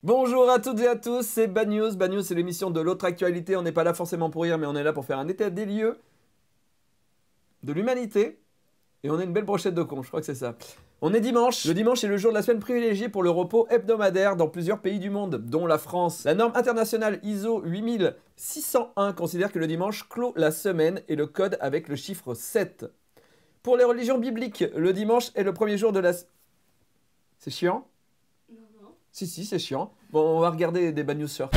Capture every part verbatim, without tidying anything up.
Bonjour à toutes et à tous, c'est Bad News. Bad News, c'est l'émission de l'autre actualité. On n'est pas là forcément pour rire, mais on est là pour faire un état des lieux de l'humanité. Et on a une belle brochette de cons, je crois que c'est ça. On est dimanche. Le dimanche est le jour de la semaine privilégié pour le repos hebdomadaire dans plusieurs pays du monde, dont la France. La norme internationale I S O huit mille six cent un considère que le dimanche clôt la semaine et le code avec le chiffre sept. Pour les religions bibliques, le dimanche est le premier jour de la... C'est chiant ? Non, non. Si, si, c'est chiant. Bon, on va regarder des Bad News Surf.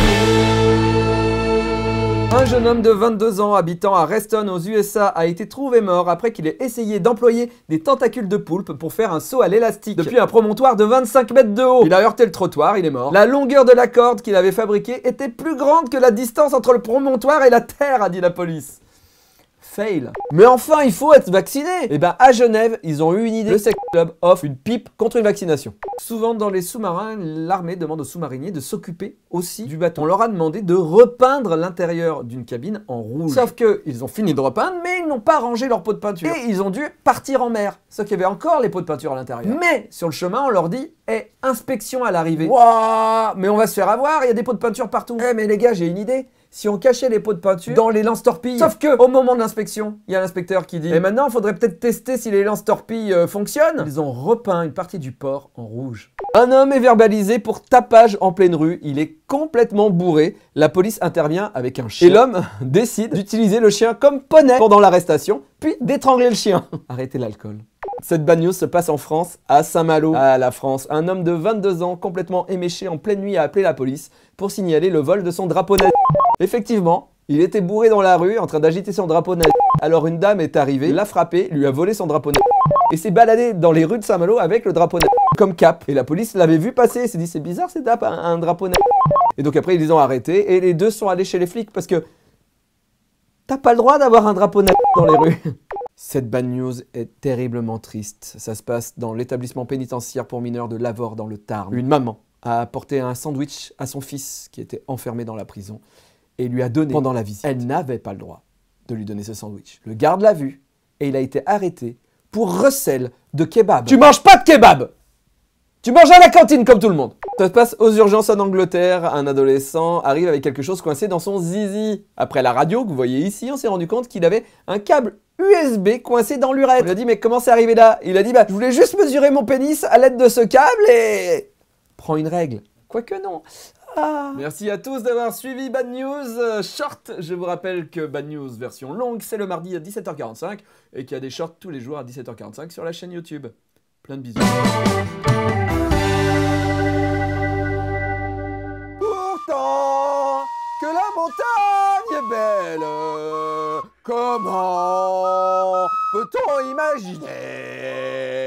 Un jeune homme de vingt-deux ans habitant à Reston aux U S A a été trouvé mort après qu'il ait essayé d'employer des tentacules de poulpe pour faire un saut à l'élastique depuis un promontoire de vingt-cinq mètres de haut. Il a heurté le trottoir, il est mort. La longueur de la corde qu'il avait fabriquée était plus grande que la distance entre le promontoire et la terre, a dit la police. Fail. Mais enfin, il faut être vacciné. Et ben à Genève, ils ont eu une idée. Le Sex Club offre une pipe contre une vaccination. Souvent dans les sous-marins, l'armée demande aux sous-mariniers de s'occuper aussi du bateau. On leur a demandé de repeindre l'intérieur d'une cabine en rouge. Sauf que ils ont fini de repeindre, mais ils n'ont pas rangé leur pot de peinture. Et ils ont dû partir en mer. Sauf qu'il y avait encore les pots de peinture à l'intérieur. Mais sur le chemin, on leur dit eh, inspection à l'arrivée. Waouh, mais on va se faire avoir, il y a des pots de peinture partout. Eh mais les gars, j'ai une idée. Si on cachait les pots de peinture dans les lance-torpilles. Sauf que au moment de l'inspection, il y a l'inspecteur qui dit et maintenant, il faudrait peut-être tester si les lance-torpilles euh, fonctionnent. Ils ont repeint une partie du port en rouge. Un homme est verbalisé pour tapage en pleine rue. Il est complètement bourré. La police intervient avec un chien. Et l'homme décide d'utiliser le chien comme poney pendant l'arrestation, puis d'étrangler le chien. Arrêtez l'alcool. Cette bad news se passe en France, à Saint-Malo. Ah, la France. Un homme de vingt-deux ans, complètement éméché en pleine nuit, a appelé la police pour signaler le vol de son drapeau nazi. Effectivement, il était bourré dans la rue, en train d'agiter son drapeau nazi. Alors une dame est arrivée, l'a frappé, lui a volé son drapeau nazi. Et s'est baladé dans les rues de Saint-Malo avec le drapeau nazi comme cap. Et la police l'avait vu passer, s'est dit c'est bizarre, c'est un, un drapeau nazi. Et donc après ils les ont arrêtés et les deux sont allés chez les flics parce que t'as pas le droit d'avoir un drapeau nazi dans les rues. Cette bad news est terriblement triste. Ça se passe dans l'établissement pénitentiaire pour mineurs de Lavore dans le Tarn. Une maman a apporté un sandwich à son fils qui était enfermé dans la prison et lui a donné pendant la visite. Elle n'avait pas le droit de lui donner ce sandwich. Le garde l'a vu et il a été arrêté pour recel de kebab. Tu manges pas de kebab! Tu manges à la cantine comme tout le monde. Ça se passe aux urgences en Angleterre. Un adolescent arrive avec quelque chose coincé dans son zizi. Après la radio que vous voyez ici, on s'est rendu compte qu'il avait un câble U S B coincé dans l'urètre. On lui a dit mais comment c'est arrivé là? Il a dit bah je voulais juste mesurer mon pénis à l'aide de ce câble et... Prends une règle. Quoique non. Ah. Merci à tous d'avoir suivi Bad News Short. Je vous rappelle que Bad News version longue, c'est le mardi à dix-sept heures quarante-cinq et qu'il y a des shorts tous les jours à dix-sept heures quarante-cinq sur la chaîne YouTube. Plein de bisous. Pourtant que la montagne est belle, comment peut-on imaginer